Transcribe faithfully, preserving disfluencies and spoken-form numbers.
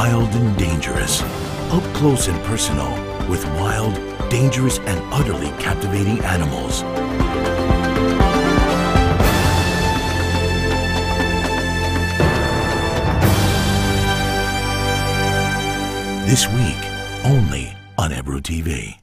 Wild and dangerous. Up close and personal with wild, dangerous, and utterly captivating animals. This week, only on Ebro T V.